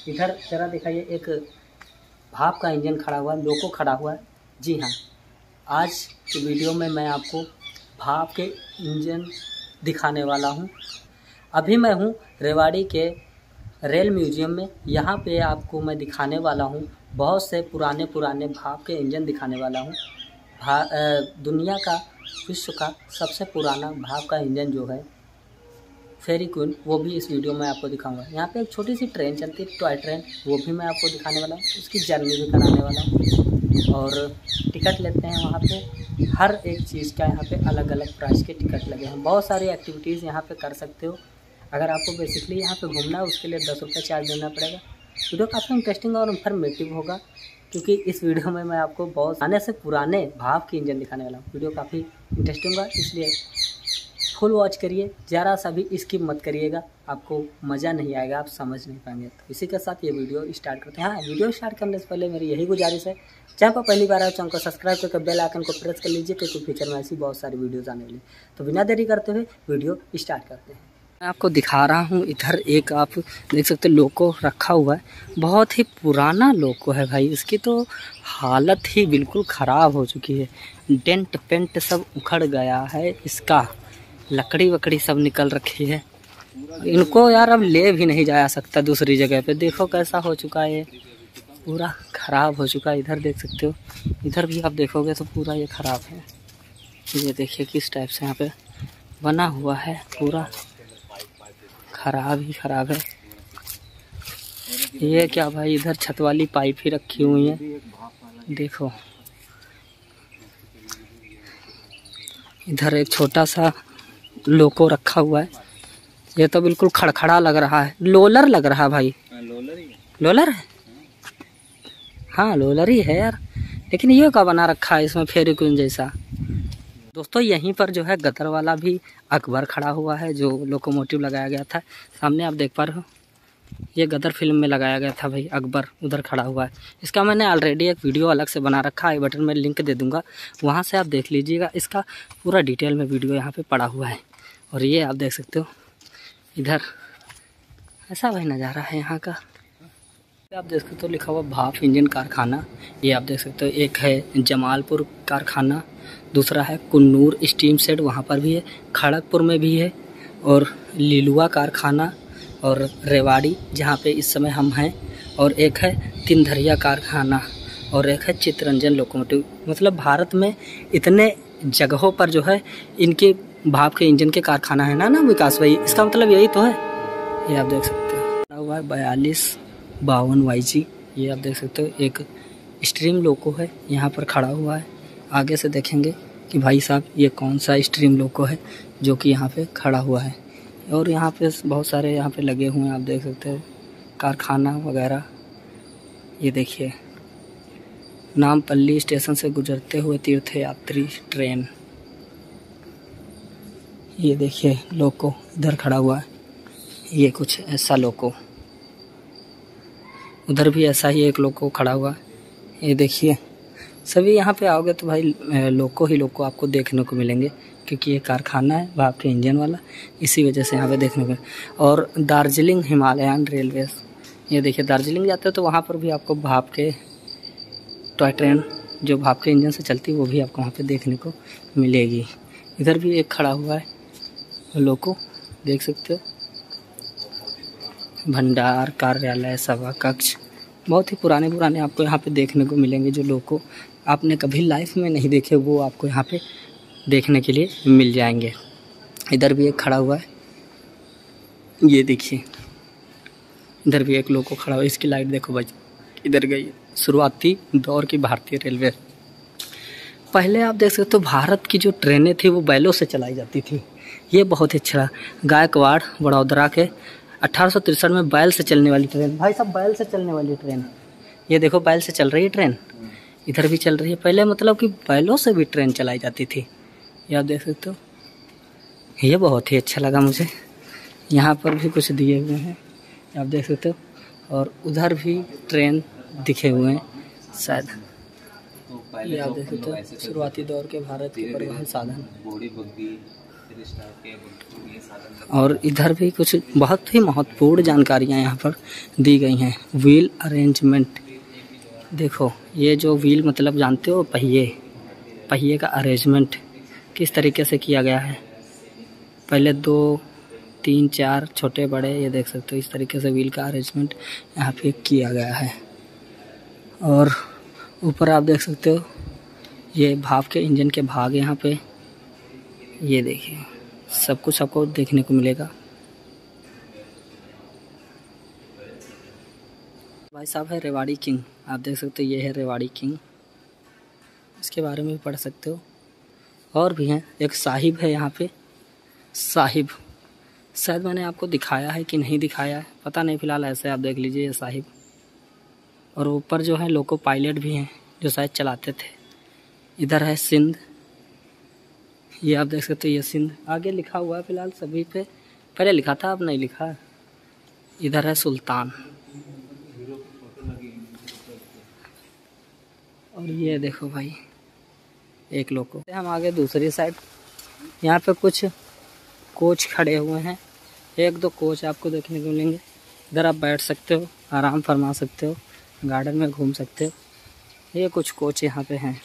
इधर जरा दिखाइए, एक भाप का इंजन खड़ा हुआ है, लोको खड़ा हुआ है। जी हाँ, आज की वीडियो में मैं आपको भाप के इंजन दिखाने वाला हूँ। अभी मैं हूँ रेवाड़ी के रेल म्यूजियम में। यहाँ पे आपको मैं दिखाने वाला हूँ बहुत से पुराने भाप के इंजन दिखाने वाला हूँ। दुनिया का, विश्व का सबसे पुराना भाप का इंजन जो है फेरी क्वीन, वो भी इस वीडियो में आपको दिखाऊंगा। यहाँ पे एक छोटी सी ट्रेन चलती है, टॉय ट्रेन, वो भी मैं आपको दिखाने वाला हूँ, उसकी जर्नी भी कराने वाला हूँ। और टिकट लेते हैं वहाँ पे, हर एक चीज़ का यहाँ पे अलग अलग प्राइस के टिकट लगे हैं। बहुत सारी एक्टिविटीज़ यहाँ पे कर सकते हो। अगर आपको बेसिकली यहाँ पे घूमना है उसके लिए 10 रुपये चार्ज देना पड़ेगा। वीडियो काफ़ी इंटरेस्टिंग और इन्फॉर्मेटिव होगा, क्योंकि इस वीडियो में मैं आपको बहुत पुराने भाप के इंजन दिखाने वाला हूँ। वीडियो काफ़ी इंटरेस्टिंग होगा, इसलिए फुल वॉच करिए, ज़रा सा भी स्किप मत करिएगा, आपको मज़ा नहीं आएगा, आप समझ नहीं पाएंगे। तो इसी के साथ ये वीडियो स्टार्ट करते हैं। हाँ, वीडियो स्टार्ट करने से पहले मेरी यही गुजारिश है, जहाँ पर पहली बार आए चैनल को सब्सक्राइब करके बेल आइकन को प्रेस कर लीजिए, क्योंकि फ्यूचर में ऐसी बहुत सारी वीडियोज़ आने वाली। तो बिना देरी करते हुए वीडियो स्टार्ट करते हैं। मैं आपको दिखा रहा हूँ, इधर एक आप देख सकते हो लोको रखा हुआ है। बहुत ही पुराना लोको है भाई, इसकी तो हालत ही बिल्कुल ख़राब हो चुकी है। डेंट पेंट सब उखड़ गया है, इसका लकड़ी वकड़ी सब निकल रखी है। इनको यार अब ले भी नहीं जाया सकता दूसरी जगह पे। देखो कैसा हो चुका है, ये पूरा ख़राब हो चुका है। इधर देख सकते हो, इधर भी आप देखोगे तो पूरा ये ख़राब है। ये देखिए किस टाइप से यहाँ पे बना हुआ है, पूरा ख़राब ही ख़राब है। ये क्या भाई, इधर छत वाली पाइप ही रखी हुई है, देखो। इधर एक छोटा सा लोको रखा हुआ है, ये तो बिल्कुल खड़खड़ा लग रहा है, लोलर लग रहा है भाई। लोलर है, हाँ लोलर ही है यार, लेकिन ये क्या बना रखा है इसमें फेरी क्वीन जैसा। दोस्तों यहीं पर जो है गदर वाला भी अकबर खड़ा हुआ है, जो लोकोमोटिव लगाया गया था। सामने आप देख पा रहे हो, ये गदर फिल्म में लगाया गया था भाई, अकबर उधर खड़ा हुआ है। इसका मैंने ऑलरेडी एक वीडियो अलग से बना रखा है, आई बटन में लिंक दे दूंगा, वहाँ से आप देख लीजिएगा। इसका पूरा डिटेल में वीडियो यहाँ पे पड़ा हुआ है। और ये आप देख सकते हो, इधर ऐसा भाई नज़ारा है यहाँ का। आप देख सकते हो लिखा हुआ भाप इंजन कारखाना। ये आप देख सकते हो, एक है जमालपुर कारखाना, दूसरा है कुन्नूर स्टीम सेट, वहाँ पर भी है, खड़गपुर में भी है, और लिलुआ कारखाना, और रेवाड़ी जहाँ पे इस समय हम हैं, और एक है तिनधरिया कारखाना, और एक है चितरंजन लोकोमोटिव। मतलब भारत में इतने जगहों पर जो है इनके भाप के इंजन के कारखाना है ना विकास भाई, इसका मतलब यही तो है। ये आप देख सकते हो खड़ा हुआ है 4252 YG। ये आप देख सकते हो एक स्ट्रीम लोको है, यहाँ पर खड़ा हुआ है। आगे से देखेंगे कि भाई साहब ये कौन सा स्ट्रीम लोको है जो कि यहाँ पे खड़ा हुआ है। और यहाँ पे बहुत सारे यहाँ पे लगे हुए हैं, आप देख सकते हो कारखाना वगैरह। ये देखिए, नामपल्ली स्टेशन से गुजरते हुए तीर्थ यात्री ट्रेन। ये देखिए लोको इधर खड़ा हुआ है, ये कुछ ऐसा लोको। उधर भी ऐसा ही एक लोको खड़ा हुआ है। ये देखिए, सभी यहाँ पे आओगे तो भाई लोको ही लोको आपको देखने को मिलेंगे, क्योंकि ये कारखाना है भाप के इंजन वाला, इसी वजह से यहाँ पे देखने को। और दार्जिलिंग हिमालयन रेलवे, ये देखिए दार्जिलिंग जाते हो तो वहाँ पर भी आपको भाप के टॉय ट्रेन जो भाप के इंजन से चलती है वो भी आपको वहाँ पे देखने को मिलेगी। इधर भी एक खड़ा हुआ है लोको, देख सकते हो, भंडार कार्यालय सभा कक्ष। बहुत ही पुराने आपको यहाँ पे देखने को मिलेंगे, जो लोको आपने कभी लाइफ में नहीं देखे वो आपको यहाँ पे देखने के लिए मिल जाएंगे। इधर भी एक खड़ा हुआ है, ये देखिए, इधर भी एक लोको खड़ा हुआ है। इसकी लाइट देखो भाई, इधर गई। शुरुआती दौर की भारतीय रेलवे। पहले आप देख सकते हो भारत की जो ट्रेनें थी वो बैलों से चलाई जाती थी। ये बहुत ही अच्छा, गायकवाड़ वडोदरा के 1863 में बैल से चलने वाली ट्रेन। भाई साहब बैल से चलने वाली ट्रेन, ये देखो बैल से चल रही है ट्रेन, इधर भी चल रही है। पहले मतलब कि बैलों से भी ट्रेन चलाई जाती थी, ये आप देख सकते हो। ये बहुत ही अच्छा लगा मुझे। यहाँ पर भी कुछ दिए हुए हैं, आप देख सकते हो, और उधर भी ट्रेन दिखे हुए हैं शायद। ये आप देख सकते हो, शुरुआती दौर के भारत के परिवहन साधन। और इधर भी कुछ बहुत ही महत्वपूर्ण जानकारियाँ यहाँ पर दी गई हैं। व्हील अरेंजमेंट, देखो ये जो व्हील मतलब जानते हो, पहिए का अरेंजमेंट किस तरीके से किया गया है। पहले 2 3 4 छोटे बड़े, ये देख सकते हो इस तरीके से व्हील का अरेंजमेंट यहाँ पे किया गया है। और ऊपर आप देख सकते हो ये भाप के इंजन के भाग यहाँ पे, ये देखिए सब कुछ आपको देखने को मिलेगा। भाई साहब है रेवाड़ी किंग, आप देख सकते हो ये है रेवाड़ी किंग, इसके बारे में भी पढ़ सकते हो। और भी हैं, एक साहिब है यहाँ पे, साहिब शायद मैंने आपको दिखाया है कि नहीं दिखाया है पता नहीं, फ़िलहाल ऐसे आप देख लीजिए ये साहिब। और ऊपर जो है लोको पायलट भी हैं जो शायद चलाते थे। इधर है सिंध, ये आप देख सकते हो ये सिंध, आगे लिखा हुआ है फ़िलहाल सभी पे, पहले लिखा था अब नहीं लिखा। इधर है सुल्तान, और ये देखो भाई एक लोको। हम आगे दूसरी साइड, यहाँ पे कुछ कोच खड़े हुए हैं, 1-2 कोच आपको देखने को मिलेंगे। इधर आप बैठ सकते हो, आराम फरमा सकते हो, गार्डन में घूम सकते हो। ये कुछ कोच यहाँ पे हैं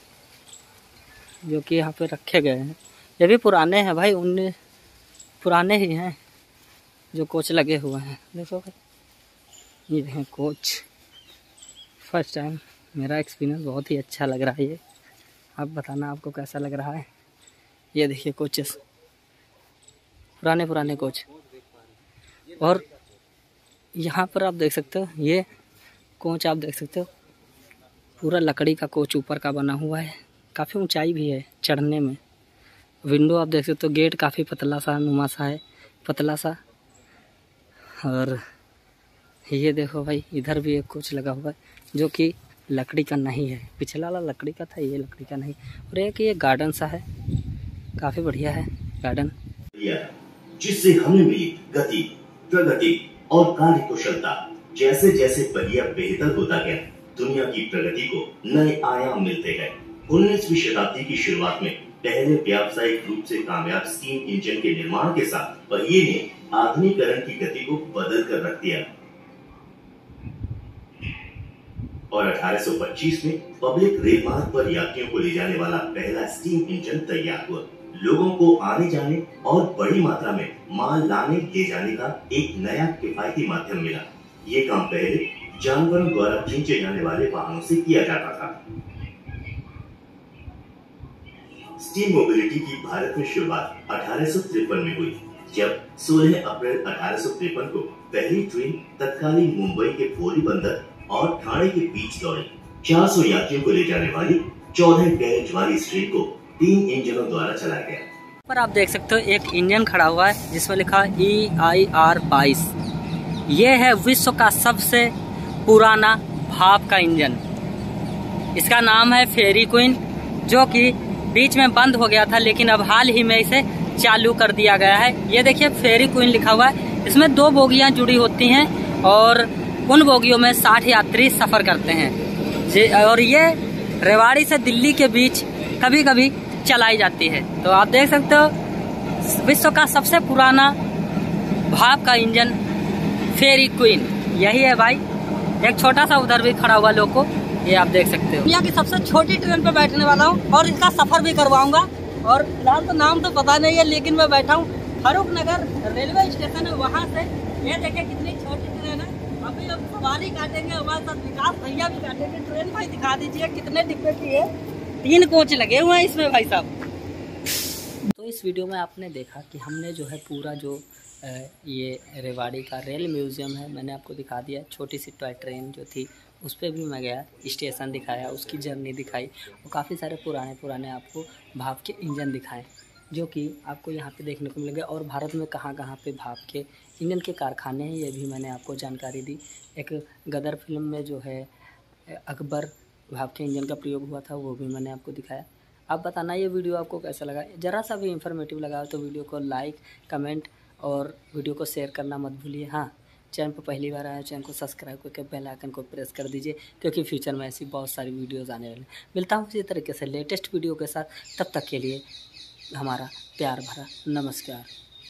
जो कि यहाँ पे रखे गए हैं। ये भी पुराने हैं भाई, पुराने ही हैं जो कोच लगे हुए हैं। देखो भाई ये हैं कोच, फर्स्ट टाइम मेरा एक्सपीरियंस बहुत ही अच्छा लग रहा है ये। आप बताना आपको कैसा लग रहा है। ये देखिए कोचेस, पुराने कोच। और यहाँ पर आप देख सकते हो ये कोच, आप देख सकते हो पूरा लकड़ी का कोच ऊपर का बना हुआ है, काफ़ी ऊंचाई भी है चढ़ने में। विंडो आप देख सकते हो, गेट काफ़ी पतला सा नुमा सा है, पतला सा। और ये देखो भाई इधर भी एक कोच लगा हुआ है जो कि लकड़ी का नहीं है, पिछला वाला लकड़ी का था, ये लकड़ी का नहीं। और एक ये गार्डन सा है, काफ़ी बढ़िया है गार्डन, जिससे हमें मिली गति, प्रगति और कार्य कुशलता। जैसे जैसे पहिया बेहतर होता गया, दुनिया की प्रगति को नए आयाम मिलते गए। 19वीं शताब्दी की शुरुआत में पहले व्यावसायिक रूप से कामयाब स्टीम इंजन के निर्माण के साथ पहिए ने आधुनिकीकरण की गति को बदल कर रख दिया। और 1825 में पब्लिक रेल मार्ग पर यात्रियों को ले जाने वाला पहला स्टीम इंजन तैयार हुआ। लोगों को आने जाने और बड़ी मात्रा में माल लाने ले जाने का एक नया किफायती माध्यम मिला। ये काम पहले जानवरों द्वारा खींचे जाने वाले वाहनों से किया जाता था। स्टीम मोबिलिटी की भारत में शुरुआत 1853 में हुई, जब 16 अप्रैल 1853 को पहली ट्रेन तत्कालीन मुंबई के भोरी बंदर और ठाणे के बीच दौड़ी। 400 यात्रियों को ले जाने वाली 14 गैरेज वाली इस ट्रेन को 3 इंजनों द्वारा चलाया गया। पर आप देख सकते हो एक इंजन खड़ा हुआ है जिसमें लिखा EIR 22। ये है विश्व का सबसे पुराना भाप का इंजन। इसका नाम है फेरी क्वीन, जो कि बीच में बंद हो गया था, लेकिन अब हाल ही में इसे चालू कर दिया गया है। ये देखिए फेरी क्वीन लिखा हुआ है। इसमें 2 बोगियां जुड़ी होती हैं और उन बोगियों में 60 यात्री सफर करते हैं। और ये रेवाड़ी से दिल्ली के बीच कभी कभी चलाई जाती है। तो आप देख सकते हो विश्व का सबसे पुराना भाप का इंजन फेरी क्वीन यही है भाई। एक छोटा सा उधर भी खड़ा हुआ लोको, ये आप देख सकते हो। दुनिया की सबसे छोटी ट्रेन पे बैठने वाला हूँ और इसका सफर भी करवाऊंगा। और फिलहाल तो नाम तो पता नहीं है, लेकिन मैं बैठा हूँ फरूख नगर रेलवे स्टेशन है, वहाँ से। ये देखिए कितनी छोटी ट्रेन है। अभी हम सवारी काटेंगे, हमारे साथ विकास भैया भी काटेंगे। ट्रेन भाई दिखा दीजिए कितने डिब्बे की है। 3 कोच लगे हुए हैं इसमें भाई साहब। तो इस वीडियो में आपने देखा कि हमने जो है पूरा जो ये रेवाड़ी का रेल म्यूज़ियम है मैंने आपको दिखा दिया। छोटी सी टॉय ट्रेन जो थी उस पर भी मैं गया, स्टेशन दिखाया, उसकी जर्नी दिखाई और काफ़ी सारे पुराने आपको भाप के इंजन दिखाए जो कि आपको यहाँ पे देखने को मिलेंगे। और भारत में कहाँ पे भाप के इंजन के कारखाने हैं ये भी मैंने आपको जानकारी दी। एक गदर फिल्म में जो है अकबर भाप के इंजन का प्रयोग हुआ था वो भी मैंने आपको दिखाया। आप बताना ये वीडियो आपको कैसा लगा। ज़रा सा भी इन्फॉर्मेटिव लगा तो वीडियो को लाइक, कमेंट और वीडियो को शेयर करना मत भूलिए। हाँ, चैनल पर पहली बार आया चैनल को सब्सक्राइब करके बेल आइकन को प्रेस कर दीजिए, क्योंकि फ्यूचर में ऐसी बहुत सारी वीडियोज़ आने वाली। मिलता हूँ इसी तरीके से लेटेस्ट वीडियो के साथ, तब तक के लिए हमारा प्यार भरा नमस्कार।